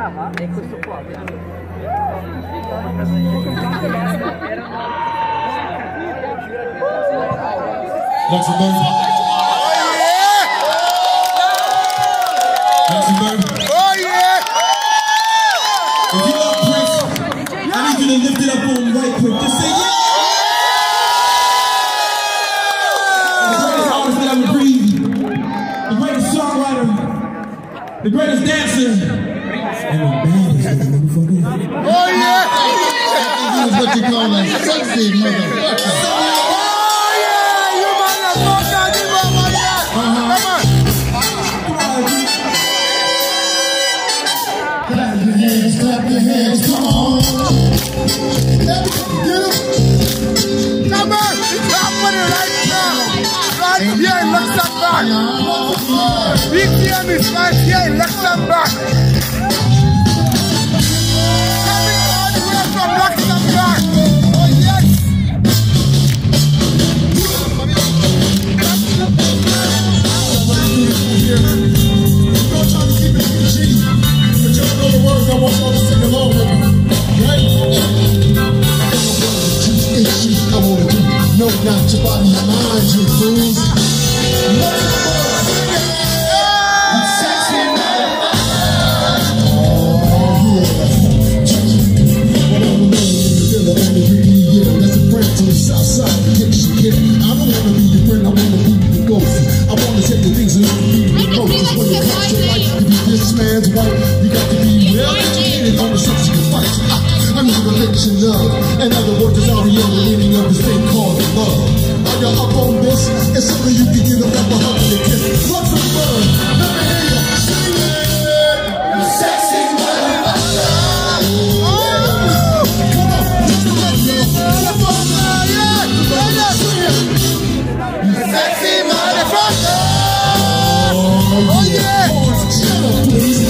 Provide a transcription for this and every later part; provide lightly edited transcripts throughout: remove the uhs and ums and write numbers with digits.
ça va, écoute ce quoi bien. Luxembourg. Luxembourg. Oh yeah! If you love Prince, I need you to lift it up on me right quick. Just say yeah! The greatest artist that ever breathed. The greatest songwriter. The greatest dancer. And the baddest motherfucker. Oh yeah! This is what you call a sexy motherfucker. Clap your hands, come on. Get him. Come on, clap for the right now. Right here in Luxembourg. BTM is right here in Luxembourg. Coming all the way from Luxembourg. Oh yes. Don't try to keep it PG, but you know the words I want y'all to sing along with me, right? I wanna do, no, not your body, your mind, you fools. Sexy motherfucker. Oh yeah. That's a friend to the south side. I don't wanna be your friend, I wanna be your ghost. I wanna take the things that you do the most. When it comes to life, to be this man's wife, you got to be well educated on the subject of fight. I'm here to let you know. In other words, it's already on the meaning of this thing called love. Are you up on this? It's something you can get a rubber hug and a kiss. What's the fun? Let me hear you sing it. You sexy motherfucker. Come on, just a little bit. You sexy motherfucker. Oh yeah. Shut up, please.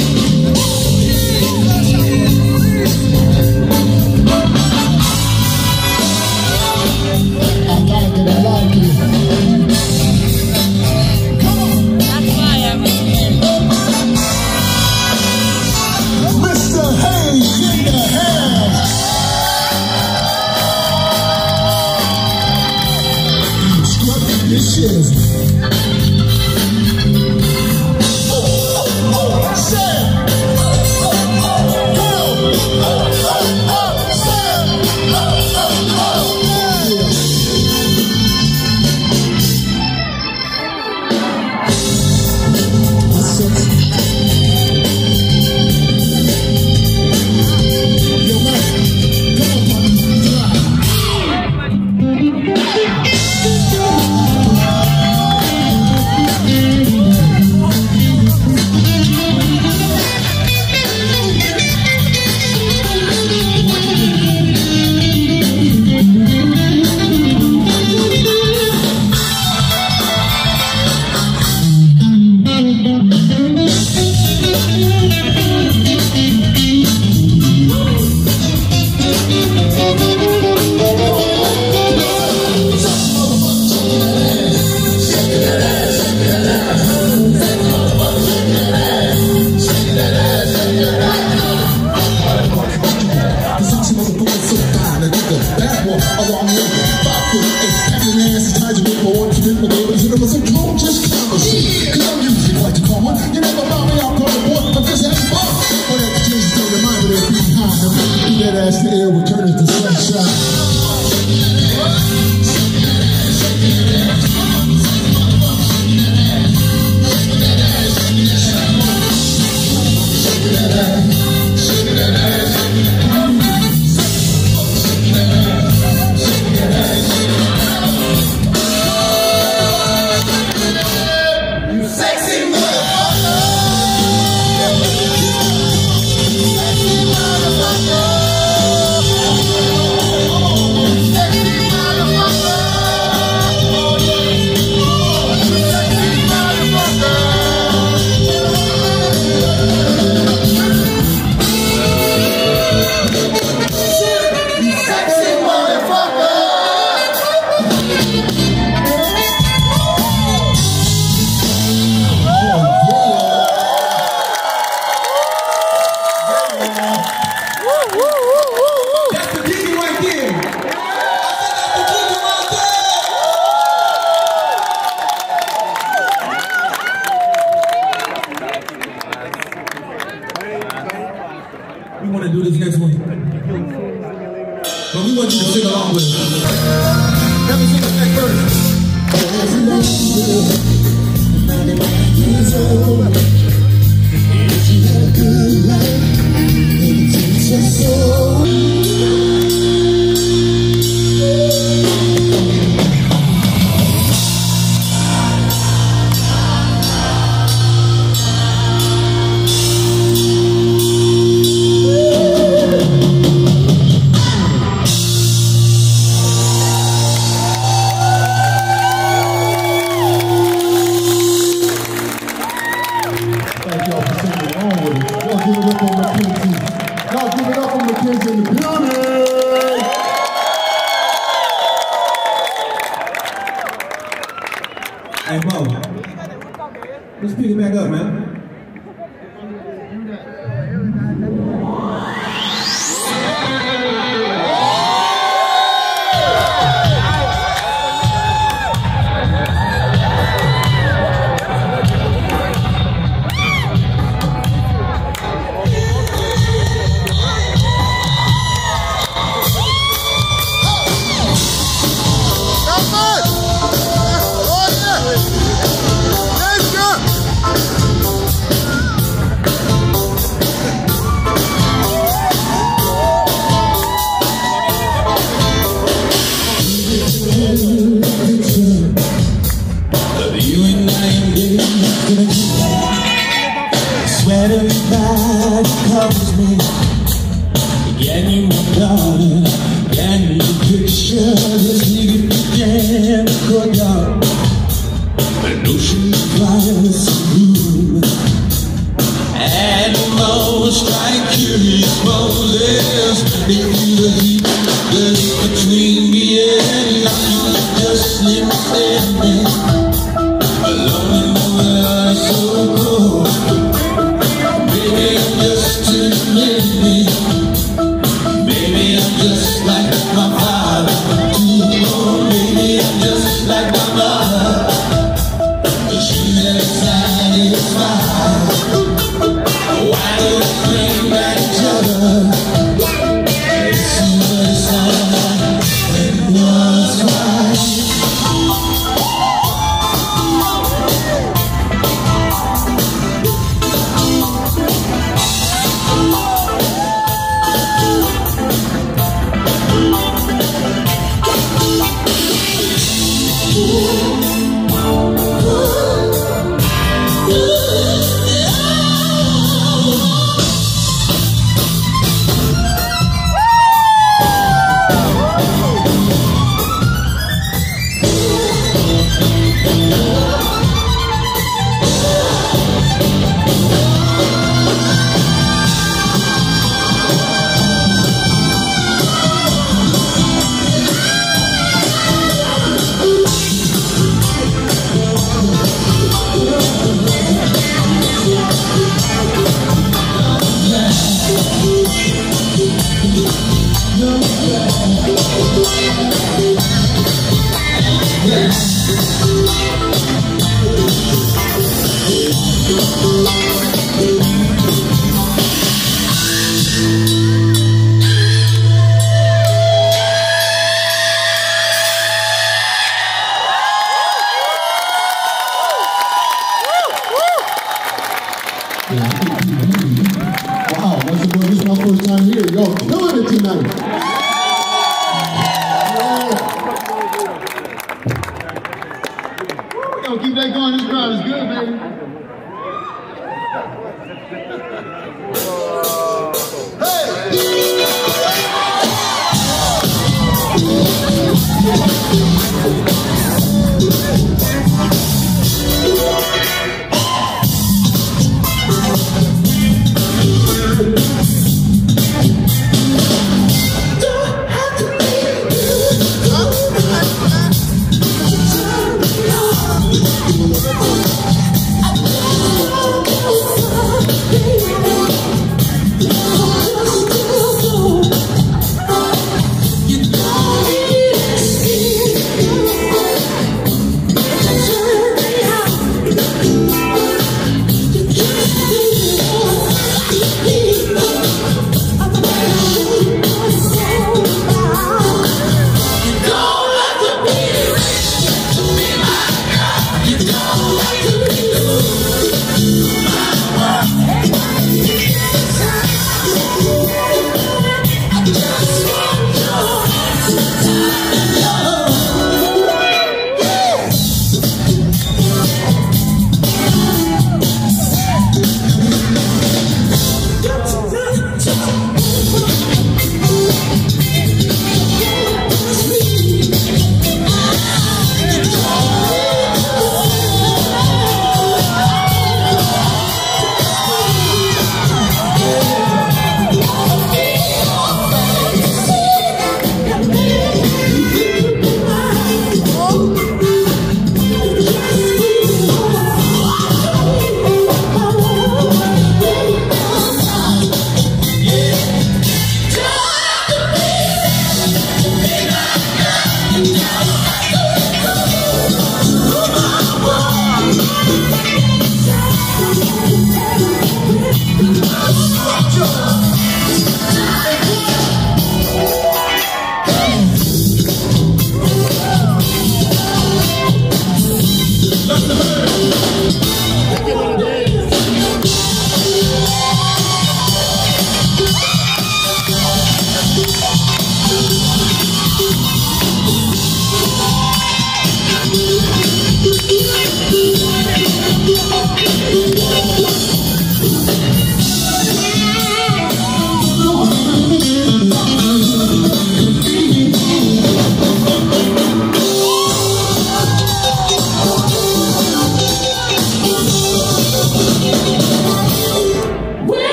want to do this next one. But we want you to sing along with us. Never sing the next verse. If you had a good life, it takes your soul. Hey, Mo, let's pick it back up, man. Everybody covers me. Can you, my darling? Can you picture this nigga began to cook up an ocean fires room? Animals strike curious poses. They feel the heat between me and life. Just sleep standing alone in the world so cold. Baby, I'm just too many. Baby, I'm just like my father. Baby, I'm just like my mother. She's never satisfied. Why do we bring back each other? It's suicide. It was right. Wow, this is my first time here. Y'all killing it tonight. Yo, keep that going. This crowd is good, baby.